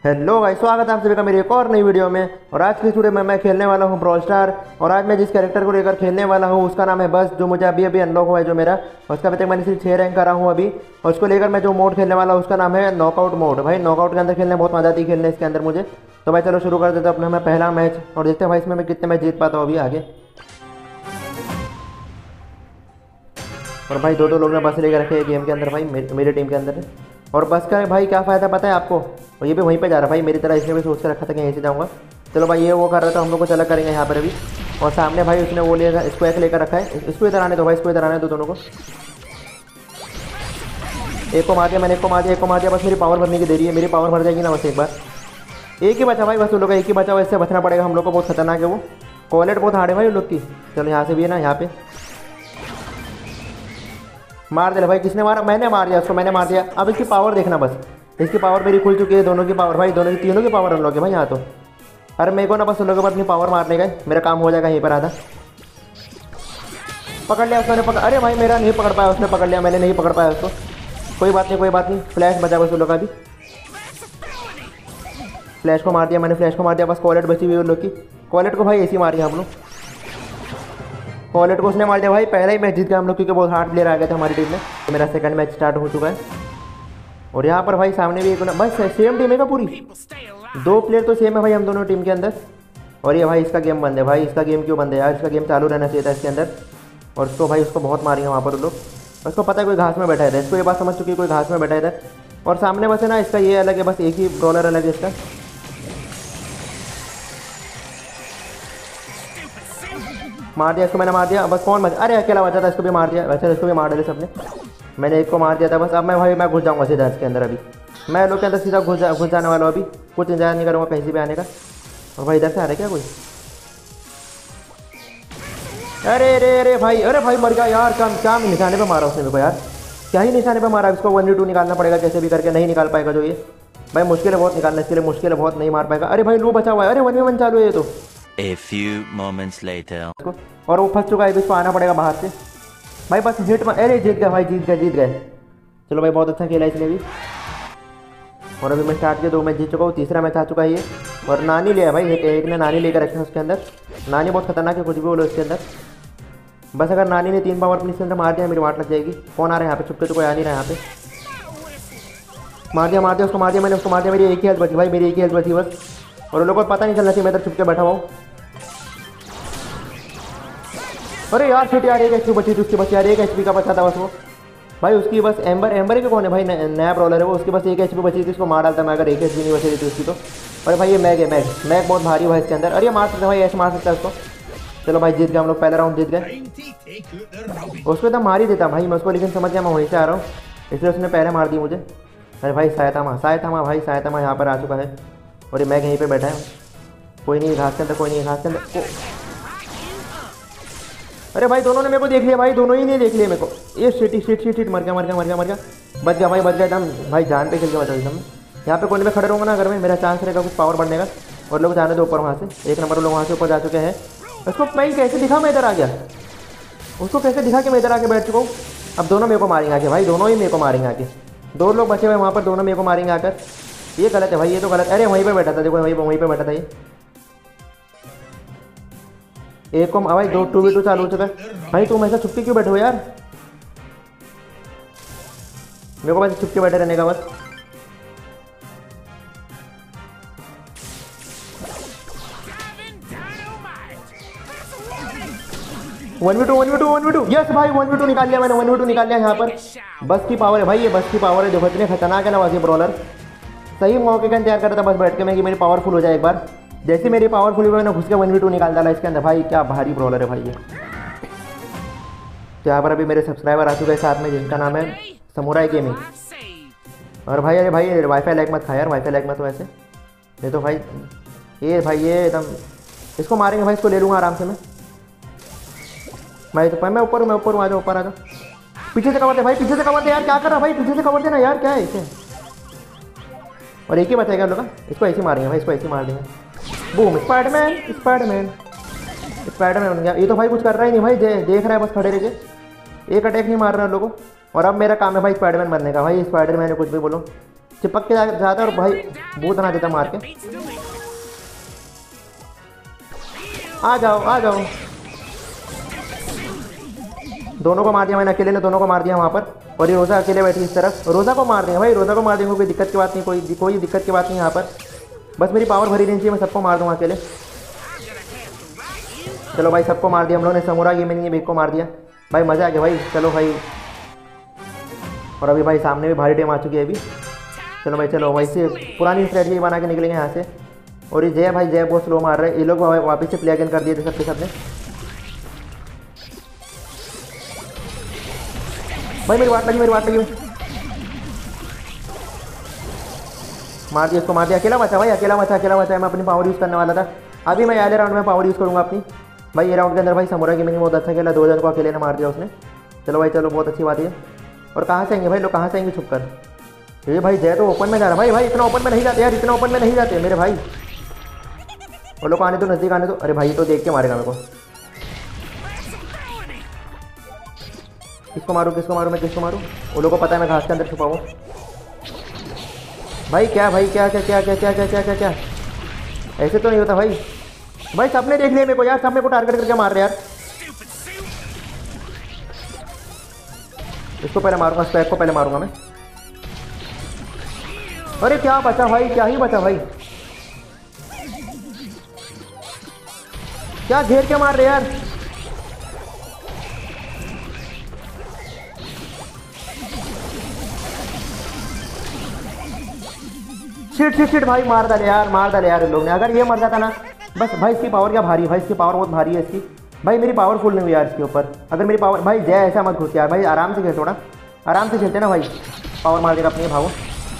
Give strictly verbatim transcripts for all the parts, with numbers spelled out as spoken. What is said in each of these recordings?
Hello भाई, स्वागत है आप सभी का मेरी एक और नई वीडियो में। और आज की इस वीडियो में मैं खेलने वाला हूँ ब्रॉल स्टार। और आज मैं जिस कैरेक्टर को लेकर खेलने वाला हूँ उसका नाम है बस, जो मुझे अभी अभी अनलॉक हुआ है जो मेरा। उसका अभी तक मैंने सिर्फ छः रैंक करा हूँ अभी। और उसको लेकर मैं जो मोड खेलने वाला हूँ उसका नाम है नॉकआउट मोड। भाई नॉकआउट के अंदर खेलने बहुत मजा आती है खेलने इसके अंदर मुझे। तो भाई चलो शुरू कर देते अपना मैं पहला मैच और देखते हैं भाई इसमें मैं कितने मैच जीत पाता हूँ अभी आगे। और भाई दो दो लोग ने बस लेकर रखे हैं गेम के अंदर भाई, मेरी टीम के अंदर। और बस का भाई क्या फ़ायदा पता है आपको, और ये भी वहीं पे जा रहा है भाई मेरी तरह, इसने भी सोच के रखा था कि यहीं से जाऊँगा। चलो भाई ये वो कर रहा था, हम लोग को चला करेंगे यहाँ पर अभी। और सामने भाई उसने वो लेकर इसको एक लेकर रखा है, इसको इधर आने दो भाई, इसको इधर आने दो दोनों को। एक को मार दिया मैंने, एक को मार दिया, एक को मार दिया। बस मेरी पावर भरने की देरी है, मेरी पावर भर जाएगी ना बस एक बार। एक ही बचा भाई बस, उन लोग का एक ही बचा हुआ, इससे बचना पड़ेगा हम लोग को। बहुत खतरनाक है वो, कॉलेट बहुत हार्ड है भाई उन लोग की। चलो यहाँ से भी है ना, यहाँ पे मार दे भाई। किसने मारा? मैंने मार दिया उसको, मैंने मार दिया। अब इसकी पावर देखना बस, इसकी पावर मेरी खुल चुकी है, दोनों की पावर भाई, दोनों की तीनों की पावर अनलॉक है भाई यहाँ तो। अरे मेरे को ना बस उन लोगों के बाद अपनी पावर मारने का मेरा काम हो जाएगा यहीं पर आधा। पकड़ लिया उसने, पकड़। अरे भाई मेरा नहीं पकड़ पाया उसने, पकड़ लिया मैंने, नहीं पकड़ पाया उसको। कोई बात नहीं कोई बात नहीं, फ्लैश बचा बस उन लोग का भी। फ्लैश को मार दिया मैंने, फ्लैश को मार दिया। बस कॉलेट बची हुई उन लोग की। कॉलेट को भाई ऐसी मारी हम लोग, कॉलेट को उसने मार दिया भाई। पहले ही मैच जीत गया हम लोग, क्योंकि बहुत हार्ड प्लेयर आ गए थे हमारी टीम में। तो मेरा सेकंड मैच स्टार्ट हो चुका है। और यहाँ पर भाई सामने भी एक बस सेम टीम है का पूरी, दो प्लेयर तो सेम है भाई हम दोनों टीम के अंदर। और ये भाई इसका गेम बंद है भाई, इसका गेम क्यों बंद है यार? इसका गेम चालू रहना चाहिए था इसके अंदर। और उसको भाई उसको बहुत मारेंगे वहाँ पर लोग। उसको पता है कोई घास में बैठा है, इसको ये बात समझ चुकी है कोई घास में बैठा है। और सामने बस है ना, इसका ये अलग है, बस एक ही ब्रॉलर अलग है इसका। मार दिया इसको मैंने, मार दिया। बस कौन बचा? अरे अकेला बचा था, इसको भी मार दिया। वैसे इसको भी मार डाले सबने, मैंने एक को मार दिया था बस। अब मैं भाई मैं घुस जाऊंगा सीधा इसके अंदर अभी, मैं लोग के अंदर सीधा घुस जा घुस जाने वाला हूँ अभी। कुछ इंतजार नहीं करूँगा कहीं से भी आने का। और भाई इधर से आ रहा है क्या कोई? अरे अरे अरे भाई, अरे भाई मर गया यार। क्या क्या निशाने पे मारा उसने मेरे को यार, क्या ही निशाने पे मारा। इसको वन वी टू निकालना पड़ेगा कैसे भी करके, नहीं निकाल पाएगा जो ये भाई। मुश्किल है बहुत निकालना इसके लिए, मुश्किल है बहुत, नहीं मार पाएगा। अरे भाई लो बचा हुआ है, अरे वन वी वन चालू है ये तो। A few moments later. और वो फंस चुका है, इसको आना पड़ेगा बाहर से भाई। बस हिट में, अरे जीत गया भाई, जीत गए जीत गए। चलो भाई बहुत अच्छा खेला इसने भी। और अभी मैं स्टार्ट किया, दो मैच जीत चुका हूँ, तीसरा मैच आ चुका है ये। और नानी लिया भाई, एक, एक ने नानी लेकर रखा है उसके अंदर। नानी बहुत खतरनाक है, कुछ भी बोलो इसके अंदर। बस अगर नानी ने तीन पावर अपने इसके अंदर मार दिया मेरी वाट लग जाएगी। कौन आ रहा है यहाँ पे? चुपके तो कोई आ नहीं रहा यहाँ पे। मार दिया मार दिया उसको, मार दिया मैंने उसको, मार दिया। मेरी एक ही हेल्थ बची भाई, मेरी एक ही हेल्थ बची बस। और उन लोगों को पता नहीं चलना चाहिए मैं इधर चुपके बैठा हुआ हूँ। अरे यार फिट यार, एक एच पी बची थी उसकी बस यार, एक एच पी का बचा था बस वो भाई। उसकी बस एम्बर, एम्बर के कौन है भाई? नया ब्रॉलर है वो, उसकी बस एक एच पी बची थी, उसको मार डालता मैं अगर एक एच पी नहीं बची थी उसकी तो। अरे भाई ये मैग है, मैग मैग बहुत भारी भाई इसके अंदर। अरे मार सकते भाई, ऐसे मार सकता है उसको। चलो भाई जीत गए हम लोग, पहला राउंड जीत गए। उसको तो मार ही देता भाई मैं उसको, लेकिन समझ गया मैं वहीं से आ रहा हूँ, इसलिए उसने पहले मार दी मुझे। अरे भाई सायतामा, सायतामा भाई, सायतामा यहाँ पर आ चुका है। और ये मैग यहीं पर बैठा है, कोई नहीं घास के अंदर, कोई नहीं घास के अंदर। अरे भाई दोनों ने मेरे को देख लिया भाई, दोनों ही नहीं देख लिया मेरे को। ये शिट शिट शिट शिट, मर गया मर गया मर गया मर गया। बच गया भाई बच गया एकदम भाई, जान पे खेल के बचा एकदम। यहाँ पे कोने में खड़े रहूँगा ना अगर मैं, मेरा चांस रहेगा कुछ पावर बढ़ने का। और लोग जाने दो ऊपर वहाँ से, एक नंबर लोग वहाँ से ऊपर जा चुके हैं। उसको भाई कैसे दिखा मैं इधर आ गया, उसको कैसे दिखा कि मैं इधर आके बैठ चुका हूँ। अब दोनों मेरे को मारेंगे आके भाई, दोनों ही मेरे को मारेंगे आके। दो लोग बचे हुए वहाँ पर, दोनों मेरे को मारेंगे आकर। ये गलत है भाई, ये तो गलत। अरे वहीं पर बैठा था, देखो वहीं पर वहीं पर बैठा था ये। एक को भाई दो टू वी टू चालू हो चुका है भाई। तुम ऐसा छुपके क्यों बैठे हो यार? मेरे को बस छुपके बैठे रहने का बस। One v two one v two one v two, yes भाई वन वी टू निकाल लिया मैंने, वन वी टू निकाल लिया यहाँ पर। बस की पावर है भाई, ये बस की पावर है। देखो इतने खतरनाक है ना बस ये ब्रॉलर। सही मौके का इंतजार कर रहा था बस बैठ के मैं कि मेरी पावरफुल हो जाए एक बार। जैसे मेरी पावरफुल हुई मैंने घुस के वन वी टू निकाल डाला इसके अंदर भाई। क्या भारी ब्रॉलर है भाई ये। यहाँ पर अभी मेरे सब्सक्राइबर आ चुके हैं साथ में, जिनका नाम है समुराई गेमिंग। और भाई अरे भाई वाईफाई लैग मत खा यार, वाईफाई लैग मत तो वैसे। ये तो भाई ये भाई ये एकदम, इसको मारेंगे भाई, इसको ले लूँगा आराम से मैं भाई। तो मैं ऊपर हूँ, मैं ऊपर हूँ, आ जाओ ऊपर आ जाओ। पीछे से कवर दे भाई, पीछे से कवर दे यार, क्या कर रहा भाई? पीछे से कवर देना यार, क्या है इसे? और एक ही बचेगा लोग, इसको ऐसे मारेंगे भाई, इसको ऐसे मार देंगे। बूम, स्पाइडरमैन स्पाइडरमैन स्पाइडरमैन बन गया। ये तो भाई कुछ कर रहा ही नहीं भाई, दे, देख रहा है बस खड़े रह के। एक अटैक नहीं मार रहा लोगों। और अब मेरा काम है भाई स्पाइडरमैन बनने का भाई। स्पाइडरमैन है कुछ भी बोलो, चिपक के जाता है और भाई भूत बना देता मार के। आ जाओ आ जाओ, दोनों को मार दिया मैंने, अकेले ने दोनों को मार दिया वहाँ पर। और ये रोज़ा अकेले बैठी इस तरफ, रोज़ा को मार देंगे भाई, रोज़ा को मार देंगे, कोई दिक्कत की बात नहीं, कोई कोई दिक्कत की बात नहीं यहाँ पर। बस मेरी पावर भरी रहनी चाहिए, मैं सबको मार दूँगा अकेले। चलो भाई सबको मार दिया हम लोगों ने, समूरा गेमिंग ने बेग को मार दिया भाई, मज़ा आ गया भाई। चलो भाई, और अभी भाई सामने भी भारी टीम आ चुकी है अभी। चलो भाई चलो, वैसे पुरानी स्ट्रेटजी बना के निकलेंगे यहाँ से। और ये जय भाई जय बहुत स्लो मार रहे हैं ये लोग, वापस से प्ले अगेन कर दिए थे सबके सब ने। भाई मेरी बात लगी, मेरी बात लगी, मार दिया इसको, मार दिया। अकेला बचा भाई, अकेला बचा, अकेला बचा। मैं अपनी पावर यूज़ करने वाला था, अभी मैं आधे राउंड में पावर यूज़ करूँगा अपनी। भाई ये राउंड के अंदर भाई समूरा गेमिंग बहुत अच्छा खेला, दो जन को अकेले ने मार दिया उसने। चलो भाई चलो, बहुत अच्छी बात है। और कहाँ से आएंगे भाई लोग, कहाँ से आएंगे छुप कर। ये भाई जय तो ओपन में जा रहा है भाई, भाई इतना ओपन में नहीं जाते यार, इतना ओपन में नहीं जाते मेरे भाई। वो लोग आने तो, नज़दीक आने तो। अरे भाई तो देख के मारेगा मेरे को। किसको मारूँ किसको मारूँ मैं किसको मारूँ, वो लोगों को पता है मैं घास के अंदर छुपा हूँ। भाई क्या भाई क्या क्या क्या क्या क्या क्या क्या क्या क्या ऐसे तो नहीं होता भाई। भाई सबने देख लिया मेरे को यार, सब मेरे को टारगेट करके मार रहे यार। इसको पहले मारूंगा, स्पैक को पहले मारूंगा मैं। अरे क्या बचा भाई, क्या ही बचा भाई, क्या घेर के मार रहे यार। शिट शिट शिट भाई, मार डाले यार, मार डाले यार इन लोग ने। अगर ये मर जाता ना बस। भाई इसकी पावर क्या भारी, भाई इसकी पावर बहुत भारी है इसकी। भाई मेरी पावर फुल नहीं हुई यार इसके ऊपर। अगर मेरी पावर, भाई जय ऐसा मत घुस यार भाई, आराम से खेल, थोड़ा आराम से खेलते ना भाई। पावर मार देगा अपनी, भागो।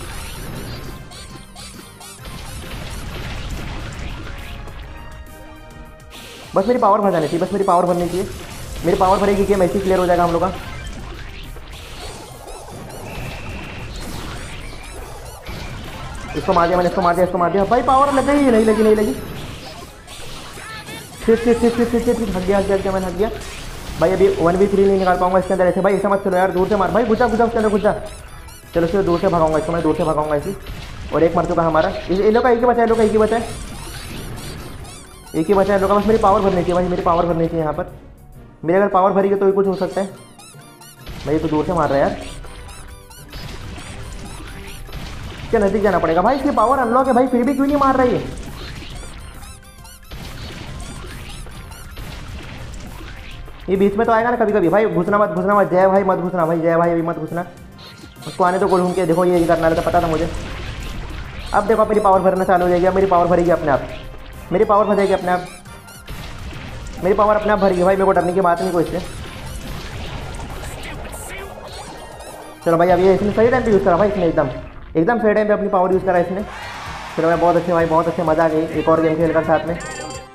बस मेरी पावर भर जानी चाहिए, बस मेरी पावर भरनी चाहिए। मेरी पावर भरेगी गेम ऐसे क्लियर हो जाएगा हम लोग का। इसको मार दिया मैंने, इसको मार दिया, इसको मार दिया। भाई पावर लग गई, नहीं लगी नहीं लगी। Sit sit sit sit sit sit हट गया, हट गया, हट गया, मैंने हट गया। भाई अभी वन वी थ्री नहीं निकाल पाऊंगा इसके अंदर ऐसे। भाई ऐसा मत चलो यार, दूर से मार भाई, घुसा घुसा उसके अंदर घुसा। चलो सिर्फ दूर से भगाऊंगा इसको मैं, दूर से भगाऊंगा ऐसी। और एक मर चुका हमारा, इन लोग का एक ही बचा है, लोग का एक ही बचा है, एक ही बचा है लोग का। बस मेरी पावर भरनी चाहिए भाई, मेरी पावर भरनी चाहिए यहाँ पर। मेरी अगर पावर भरी तो ही कुछ हो सकता है। भाई तो दूर से मार रहा है यार, क्या नजदीक जाना पड़ेगा भाई। इसकी पावर अनलॉक है भाई, फिर भी क्यों नहीं मार रही है। ये बीच में तो आएगा ना कभी कभी। भाई घुसना मत, घुसना मत, जय भाई मत घुसना भाई, जय भाई अभी मत घुसना। उसको आने तो घूम के देखो, ये करना था, पता था मुझे। अब देखो मेरी पावर भरना चालू हो जाएगी, अब मेरी पावर भरेगी अपने आप, मेरी पावर भर जाएगी अपने आप, मेरी पावर अपने आप भरेगी भाई। मेरे को डरने की बात नहीं कोई इससे। चलो भाई अब ये इसने सही टाइम पे यूज़ करा भाई, इसने एकदम एकदम सही टाइम पे अपनी पावर यूज़ करा इसने। चलो भाई बहुत अच्छे भाई, बहुत अच्छे, मज़ा आ गई एक और गेम खेल कर साथ में।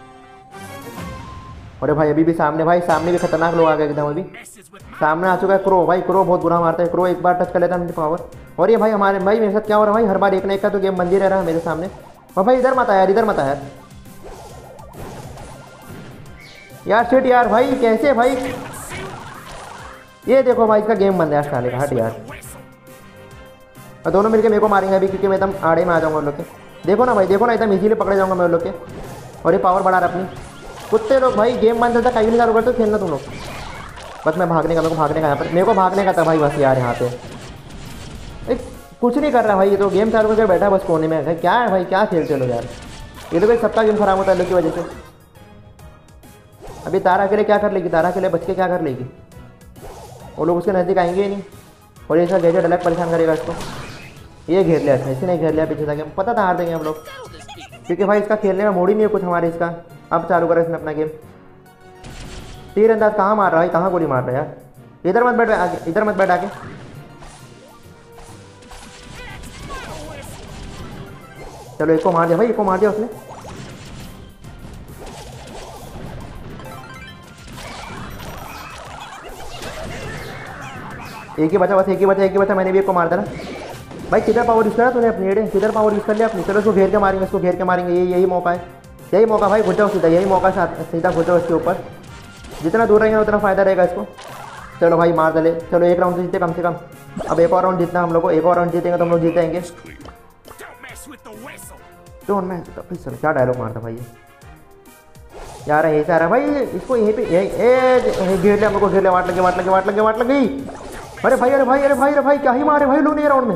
अरे भाई अभी भी सामने, भाई सामने भी खतरनाक लोग आ गए एकदम। अभी सामने आ चुका है क्रो, भाई क्रो बहुत बुरा मारता है। क्रो एक बार टच कर लेता है मेरी पावर। और ये भाई हमारे भाई मेरे साथ क्या हो रहा है भाई, हर बार एक ना एक का तो गेम बंद ही रह रहा है मेरे सामने। और भाई इधर मत आ यार, इधर मत आ यार यार शिट यार भाई, कैसे भाई। ये देखो भाई इसका गेम बंद है साले का, हट यार। और दोनों मिलकर मेरे को मारेंगे अभी, क्योंकि मैं एकदम आड़े में आ जाऊँगा उन लोग के। देखो ना भाई, देखो ना एकदम इजीली पकड़े जाऊँगा मैं उन लोग के। और ये पावर बढ़ा रहा अपनी। कुत्ते लोग भाई, गेम बंद रहता कहीं नहीं चालू करते खेलना तुम लोग। बस मैं भागने का, मेरे को भागने का यहाँ पर, मेरे को भागने का था भाई बस यार। यहाँ पे एक कुछ नहीं कर रहा भाई, ये तो गेम चालू करके बैठा बस कोने में। क्या है भाई, क्या खेलते लोग यार। ये लोग एक सबका गेम खराब होता है लोग की वजह से। अभी तारा के लिए क्या कर लेगी, तारा के लिए बच के क्या कर लेगी। वो लोग उसके नज़दीक आएंगे ही नहीं। और ये सब गैजेट अलग परेशान करेगा इसको। ये घेर लिया, इसी ने घेर लिया पीछे जाके। पता था हार देंगे हम लोग, क्योंकि भाई इसका खेलने में मूड ही नहीं है कुछ हमारे इसका। अब चालू करा इसने अपना गेम। तीर अंदाज कहाँ मार रहा है, कहाँ गोली मार रहा है यार। इधर मत बैठ आगे, इधर मत बैठ आके। चलो एक को मार दिया भाई, एक को मार दिया उसने। एक ही बचा बस, एक ही बचा, एक ही बचा। मैंने भी एक को मार दिया ना भाई। किधर पावर यूज़ करा तूने अपनी एडे, किधर पावर यूज़ कर लिया अपनी। चलो इसको घेर के मारेंगे, इसको घेर के मारेंगे। ये यही मौका है, यही मौका भाई। घुस जाओ सीधा, यही मौका, सीधा घुस जाओ इसके ऊपर। जितना दूर रहेंगे उतना फ़ायदा रहेगा इसको। चलो भाई मार डाले, चलो एक राउंड तो जीते कम से कम। अब एक और राउंड जीतना हम लोग को, एक और राउंड जीतेंगे तो हम लोग जीतेंगे। तो मैं चलो क्या डायलॉग मारता भाई ये यार, यही से आ रहा है भाई, इसको यहीं पे ए घेर ले हम लोग को, घेर ले, वाट लगे वाट लगे वाट लगे वाट लग गई। अरे भाई अरे भाई अरे भाई अरे भाई क्या ही मारे भाई लोग नहीं राउंड में।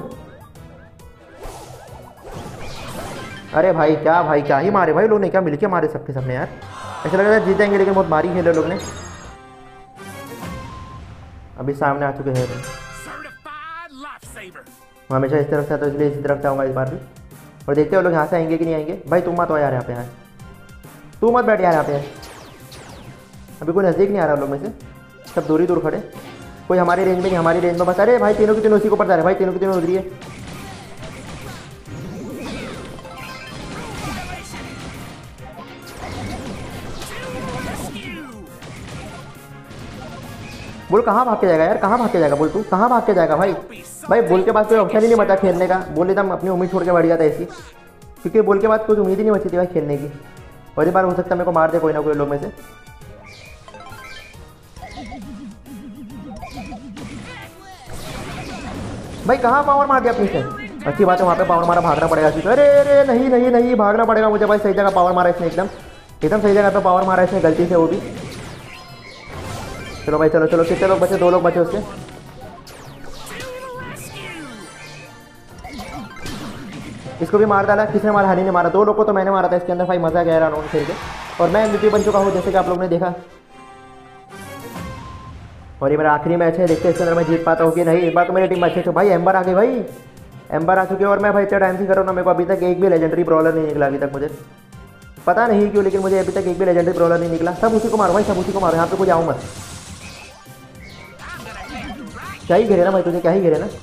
अरे भाई क्या भाई क्या ही मारे भाई लोग ने, क्या मिलके मारे सबके सबने यार। ऐसा लग रहा है जीतेंगे लेकिन बहुत भारी खेले लोग ने। अभी सामने आ चुके हैं, मैं हमेशा इस तरफ से आता हूँ इसलिए इसी तरफ से आऊँगा इस बार भी। और देखते हो लोग यहाँ से आएंगे कि नहीं आएंगे। भाई तुम मत हो यार यहाँ पे, यार तू मत बैठ यार यहाँ पे। अभी कोई नज़दीक नहीं आ रहा लोग में से, सब दूरी दूर खड़े, कोई हमारी रेंज में नहीं, हमारी रेंज में बस। अरे भाई तीनों की तीनों उसी को ऊपर जा रहे भाई, तीनों की तीनों उधरी है। बोल कहाँ भाग के जाएगा यार, कहाँ भाग के जाएगा, बोल तू कहाँ भाग के जाएगा भाई। भाई बोल के बाद कोई ऑप्शन ही नहीं बचा खेलने का, बोल एकदम अपनी उम्मीद छोड़ के बढ़ गया था ऐसी, क्योंकि बोल के बाद कोई उम्मीद ही नहीं बची थी भाई खेलने की। और एक बार हो सकता है मेरे को मार दे कोई ना कोई लोग में से। भाई कहाँ पावर मार दिया अपनी से, अच्छी बात है वहाँ पे पावर मारा, भागना पड़ेगा। अरे अरे नहीं नहीं नहीं भागना पड़ेगा मुझे भाई, सही जगह पावर मारा इसने, एकदम एकदम सही जगह पे पावर मारा इसने गलती से वो भी। चलो भाई चलो चलो, कितने लोग बचे, दो लोग बचे उससे। इसको भी मार डाला, किसने मारा, हनी ने मारा। दो लोग को तो मैंने मारा था इसके अंदर भाई, मजा गया राउंड खेल के। और मैं एमवीपी बन चुका हूँ जैसे कि आप लोगों ने देखा। और ये मेरा आखिरी मैच है, देखते हैं इसके अंदर मैं जीत पाता हूँ कि नहीं। एक बार तो मेरी टीम अच्छी है भाई, एम्बर आ गई भाई, एम्बर आ चुके हैं। और मैं भाई इतना टाइम से कर रहा हूँ ना, मेरे को अभी तक एक भी लेजेंडरी ब्रॉलर नहीं निकला अभी तक, मुझे पता नहीं क्यों, लेकिन मुझे अभी तक एक भी लेजेंडरी ब्रॉलर नहीं निकला। सब उसी को मारो भाई, सब उसी को मारो, यहाँ पे कुछ आऊँ मत। क्या ही घेरे ना भाई तुझे, क्या ही घेरे ना।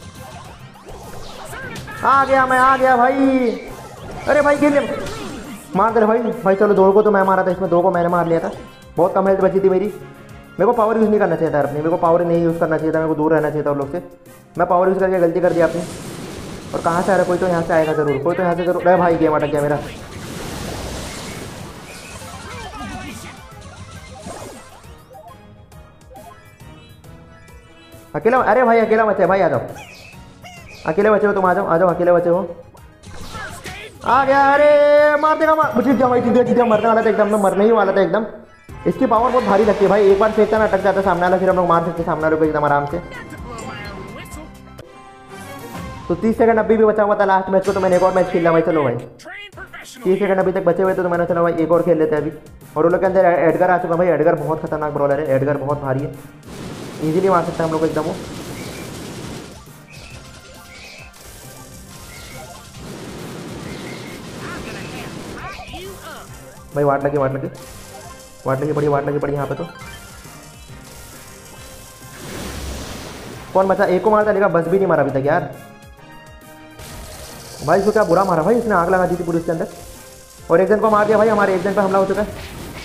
आ गया मैं, आ गया भाई। अरे भाई घेर ले, मार दे भाई। भाई चलो दो को तो मैं मारा था इसमें, दो को मैंने मार लिया था। बहुत कम हेल्थ बची थी मेरी, मेरे को पावर यूज़ नहीं करना चाहिए था अपनी, मेरे को पावर नहीं यूज़ करना चाहिए था, मेरे को दूर रहना चाहिए था उन लोग से। मैं पावर यूज़ करके गलती कर दिया अपनी। और कहाँ से आ रहा है, कोई तो यहाँ से आएगा ज़रूर, कोई तो यहाँ से जरूर। अरे भाई गेम अटक गया मेरा। अकेला, अरे भाई अकेला बचे भाई, आ जाओ अकेले बचे हो तुम, आ जाओ आ जाओ अकेले बचे हो। आ गया, अरे मार देगा, मार मुझे जमा सीधे मरने वाला था एकदम, मैं मरने ही वाला था एकदम। इसकी पावर बहुत भारी लगती है भाई, एक बार फेंकता ना अटक जाता है सामने वाला, फिर हम लोग मार सकते हैं सामने वाले को एकदम आराम से। तो तीस सेकंड अभी भी बचा हुआ था लास्ट मैच को, तो मैंने एक और मैच खेल लिया भाई। चलो भाई तीस सेकंड अभी तक बचे हुए थे, तो मैंने चलो भाई एक और खेल लेते हैं अभी। और उन लोग के अंदर एडगर आ चुका भाई, एडगर बहुत खतरनाक ब्रॉलर है, एडगर बहुत भारी है, ईजिली मार सकते हैं हम लोग को एकदम वो। भाई वाट लगी वाट लगी वाट लगी पड़ी वाट लगी पड़ी यहाँ पे। तो कौन बचा, एक को मार डालेगा, बस भी नहीं मारा अभी तक यार। भाई इसको क्या बुरा मारा भाई, इसने आग लगा दी थी पूरी इसके अंदर। और एक जन को मार दिया भाई, हमारे एक जन पे हमला हो चुका है।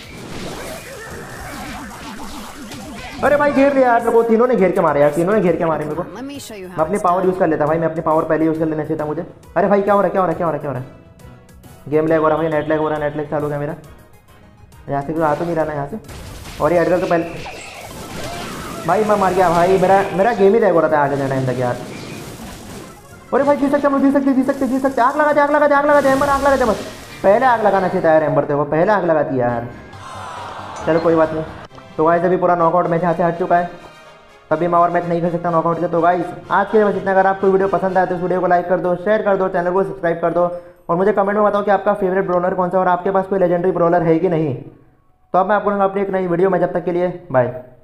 अरे भाई घेर लिया यार, मेरे को तीनों ने घेर के मारे यार, तीनों ने घेर के मारे मेरे को। मैं अपनी पावर यूज़ कर लेता भाई, मैं अपनी पावर पहले यूज़ कर लेना चाहिए था मुझे। अरे भाई क्या हो रहा है क्या हो रहा है क्या हो रहा है क्या हो रहा है, गेम लैग हो रहा है भाई, नेट लैग हो रहा है, नेट लैग चालू हो गया मेरा। यहाँ से क्यों आ तो नहीं रहा ना यहाँ से। और ये एडगर तो पहले भाई मैं मार गया भाई, मेरा मेरा गेम ही लैग हो रहा था आगे जाना टाइम तक यार। अरे भाई जी सकते हम लोग, जी सकते जी सकते जी सकते आग लगा दे आग लगा दे आग लगा दे एम्बर आग लगा दे, बस पहले आग लगाना चाहिए था यार, एम्बर थे वो पहले आग लगाती यार। चलो कोई बात नहीं। तो गाइस अभी पूरा नॉकआउट मैच यहाँ से हट चुका है, तभी मैं और मैच नहीं खेल सकता नॉकआउट के। तो गाइस आज के लिए बस इतना। अगर आपको वीडियो पसंद आए तो इस वीडियो को लाइक कर दो, शेयर कर दो, चैनल को सब्सक्राइब कर दो, और मुझे कमेंट में बताओ कि आपका फेवरेट ब्रॉलर कौन सा, और आपके पास कोई लेजेंडरी ब्रॉलर है कि नहीं। तो अब मैं आपको अपनी एक नई वीडियो में, जब तक के लिए बाय।